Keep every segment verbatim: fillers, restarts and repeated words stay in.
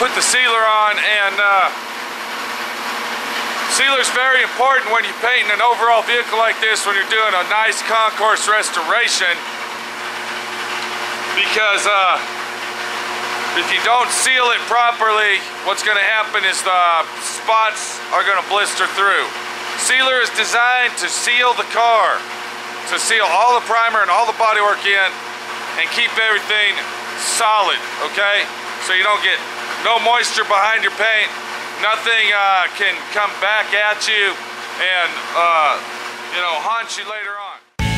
put the sealer on, and uh, sealer's very important when you're painting an overall vehicle like this, when you're doing a nice concourse restoration, because uh, if you don't seal it properly, what's going to happen is the spots are going to blister through. Sealer is designed to seal the car, to seal all the primer and all the bodywork in and keep everything solid, okay? So you don't get no moisture behind your paint, nothing uh, can come back at you and, uh, you know, haunt you later on.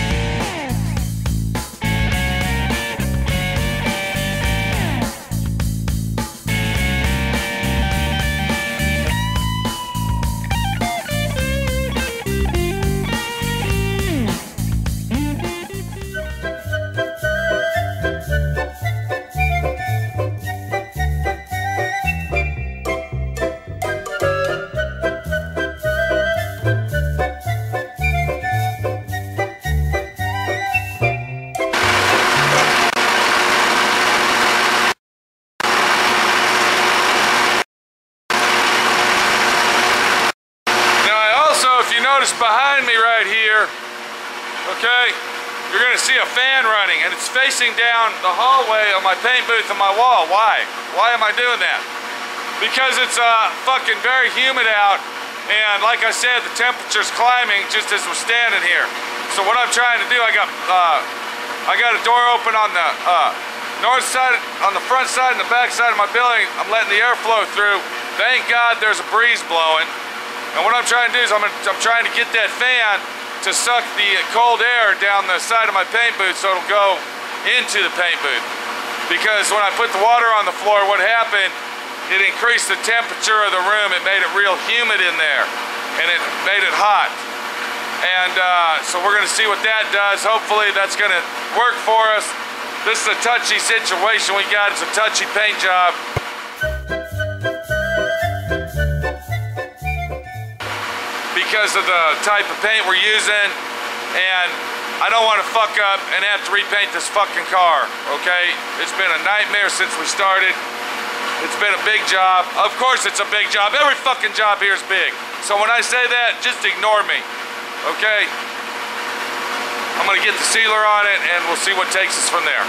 Notice behind me right here, okay, you're going to see a fan running, and it's facing down the hallway of my paint booth and my wall. Why? Why am I doing that? Because it's uh, fucking very humid out, and like I said, the temperature's climbing just as we're standing here. So what I'm trying to do, I got uh, I got a door open on the uh, north side, on the front side and the back side of my building. I'm letting the air flow through. Thank God there's a breeze blowing. And what I'm trying to do is I'm, I'm trying to get that fan to suck the cold air down the side of my paint booth so it'll go into the paint booth. Because when I put the water on the floor, what happened, it increased the temperature of the room. It made it real humid in there, and it made it hot. And uh, so we're gonna see what that does. Hopefully that's gonna work for us. This is a touchy situation we got. It's a touchy paint job. Because of the type of paint we're using, and I don't want to fuck up and have to repaint this fucking car, okay? It's been a nightmare since we started. It's been a big job. Of course it's a big job. Every fucking job here is big. So when I say that, just ignore me, okay? I'm gonna get the sealer on it and we'll see what takes us from there.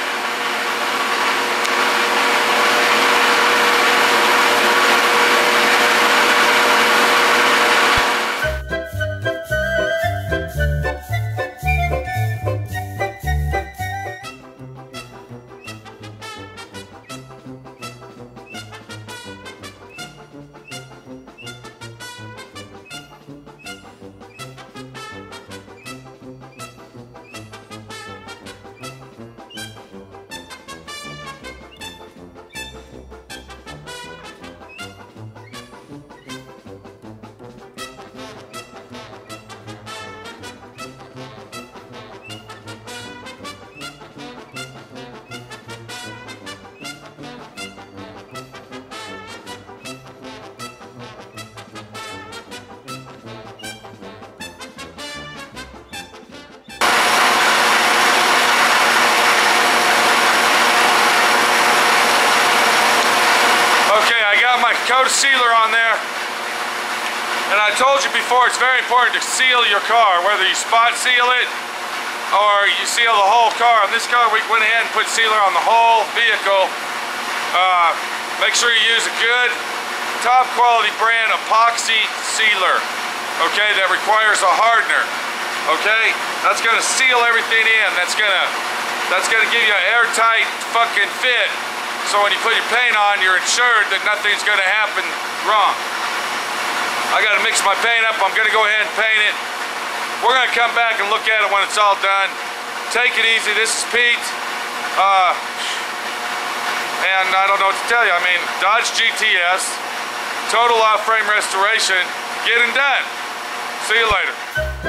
Coat of sealer on there, and I told you before, it's very important to seal your car, whether you spot seal it or you seal the whole car. On this car, we went ahead and put sealer on the whole vehicle. Uh, make sure you use a good, top quality brand epoxy sealer, okay, that requires a hardener, okay? That's gonna seal everything in. That's gonna, that's gonna give you an airtight fucking fit. So when you put your paint on, you're ensured that nothing's gonna happen wrong. I gotta mix my paint up. I'm gonna go ahead and paint it. We're gonna come back and look at it when it's all done. Take it easy. This is Pete. Uh, and I don't know what to tell you. I mean, Dodge G T S, total off-frame restoration, getting done. See you later.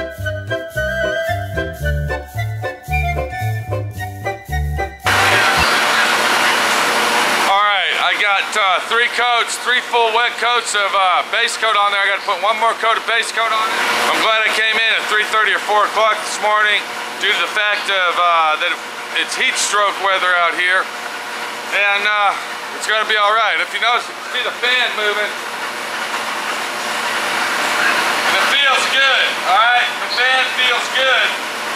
Uh, three coats, three full wet coats of uh, base coat on there. I got to put one more coat of base coat on it. I'm glad I came in at three thirty or four o'clock this morning due to the fact of uh, that it's heat stroke weather out here. And uh, it's gonna be all right. If you notice, you can see the fan moving. And it feels good, all right? The fan feels good.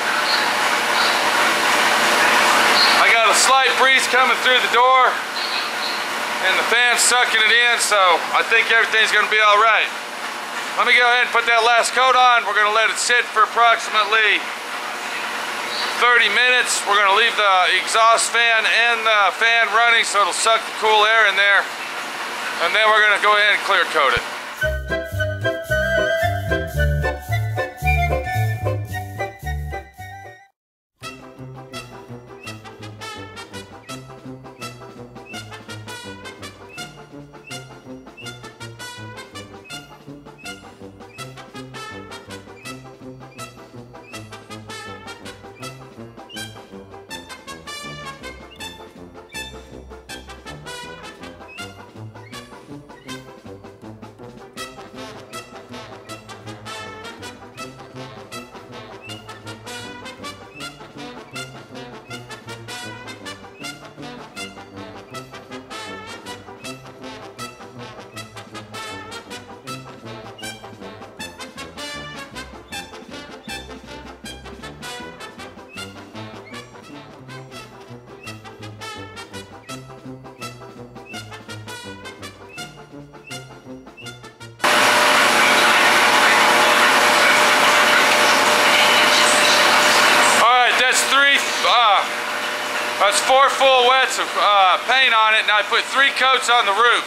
I got a slight breeze coming through the door, and the fan's sucking it in, so I think everything's gonna be all right. Let me go ahead and put that last coat on. We're gonna let it sit for approximately thirty minutes. We're gonna leave the exhaust fan and the fan running so it'll suck the cool air in there. And then we're gonna go ahead and clear coat it. That's four full wets of uh, paint on it, and I put three coats on the roof.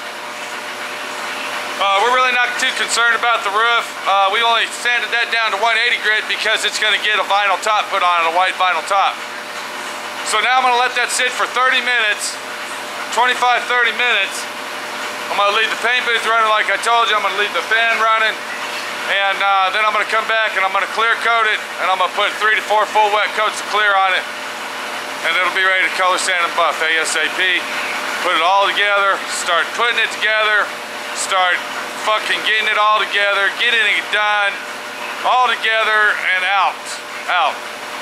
Uh, we're really not too concerned about the roof. Uh, we only sanded that down to one eighty grit because it's going to get a vinyl top put on it, a white vinyl top. So now I'm going to let that sit for thirty minutes, twenty-five, thirty minutes. I'm going to leave the paint booth running like I told you. I'm going to leave the fan running, and uh, then I'm going to come back and I'm going to clear coat it, and I'm going to put three to four full wet coats of clear on it. And it'll be ready to color sand and buff ASAP. Put it all together, start putting it together, start fucking getting it all together, getting it done, all together and out, out.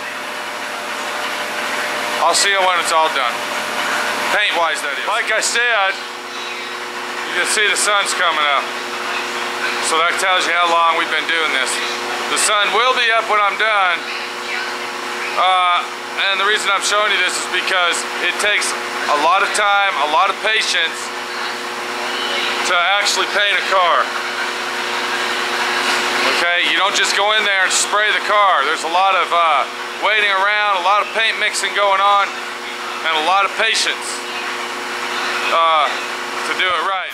I'll see you when it's all done. Paint-wise, that is. Like I said, you can see the sun's coming up. So that tells you how long we've been doing this. The sun will be up when I'm done. Uh, And the reason I'm showing you this is because it takes a lot of time, a lot of patience to actually paint a car. Okay, you don't just go in there and spray the car. There's a lot of uh, waiting around, a lot of paint mixing going on, and a lot of patience uh, to do it right.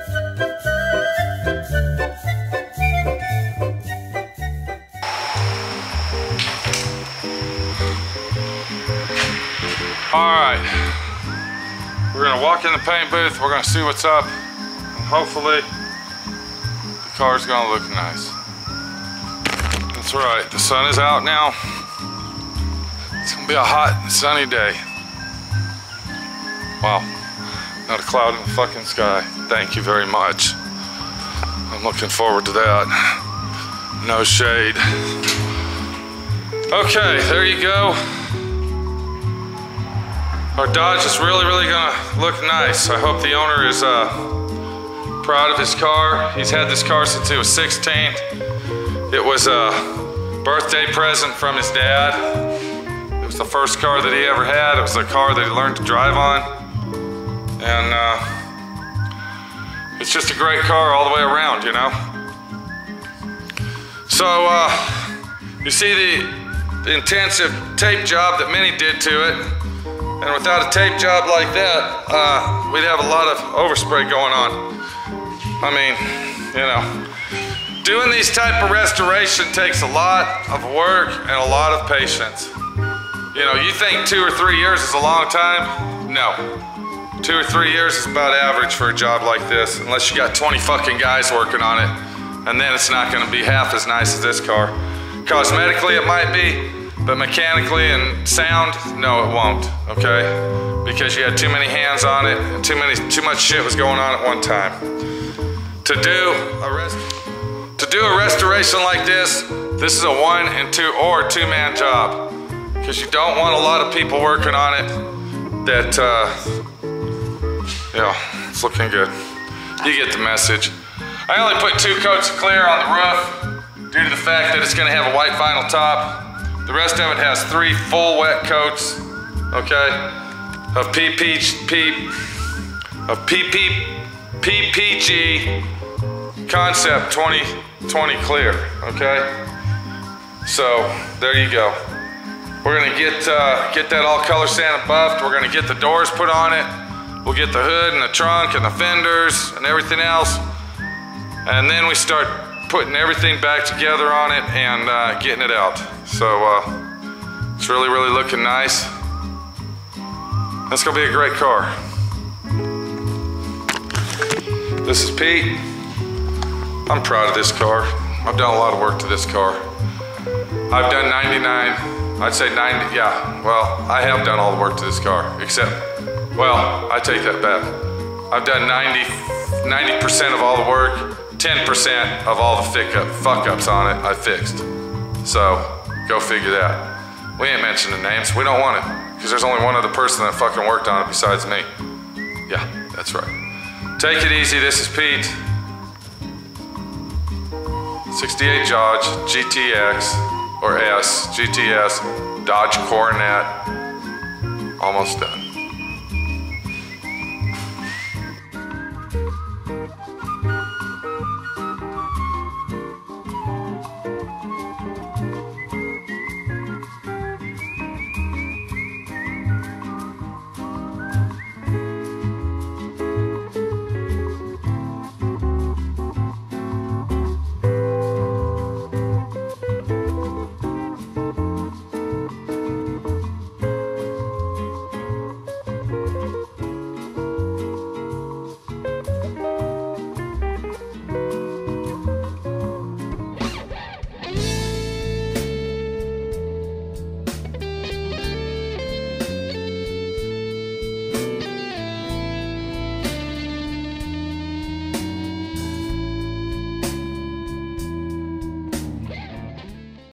Alright, we're going to walk in the paint booth, we're going to see what's up, and hopefully the car's going to look nice. That's right, the sun is out now. It's going to be a hot and sunny day. Wow, not a cloud in the fucking sky. Thank you very much. I'm looking forward to that. No shade. Okay, there you go. Our Dodge is really, really gonna look nice. I hope the owner is uh, proud of his car. He's had this car since he was sixteen. It was a birthday present from his dad. It was the first car that he ever had. It was the car that he learned to drive on. And uh, it's just a great car all the way around, you know? So, uh, you see the, the intensive tape job that Minnie did to it. And without a tape job like that, uh, we'd have a lot of overspray going on. I mean, you know, doing these type of restoration takes a lot of work and a lot of patience. You know, you think two or three years is a long time? No. Two or three years is about average for a job like this, unless you got twenty fucking guys working on it. And then it's not gonna be half as nice as this car. Cosmetically, it might be. But mechanically and sound, no, it won't, okay? Because you had too many hands on it, and too many, too much shit was going on at one time. To do a rest, to do a restoration like this, this is a one and two or two man job, because you don't want a lot of people working on it that uh, Yeah, it's looking good. You get the message. I only put two coats of clear on the roof due to the fact that it's gonna have a white vinyl top. The rest of it has three full wet coats, okay, of P P P, of P P P P G Concept twenty twenty clear, okay? So, there you go. We're gonna get uh, get that all color sanded buffed. We're gonna get the doors put on it. We'll get the hood and the trunk and the fenders and everything else. And then we start putting everything back together on it and uh, getting it out. So uh, it's really, really looking nice. That's gonna be a great car. This is Pete. I'm proud of this car. I've done a lot of work to this car. I've done ninety-nine, I'd say ninety, yeah, well, I have done all the work to this car, except, well, I take that back. I've done ninety percent of all the work, ten percent of all the fuck-ups on it I fixed. So, go figure that. We ain't mentioning names, we don't want it, because there's only one other person that fucking worked on it besides me. Yeah, that's right. Take it easy, this is Pete. sixty-eight Dodge G T X, or S, G T S, Dodge Coronet, almost done.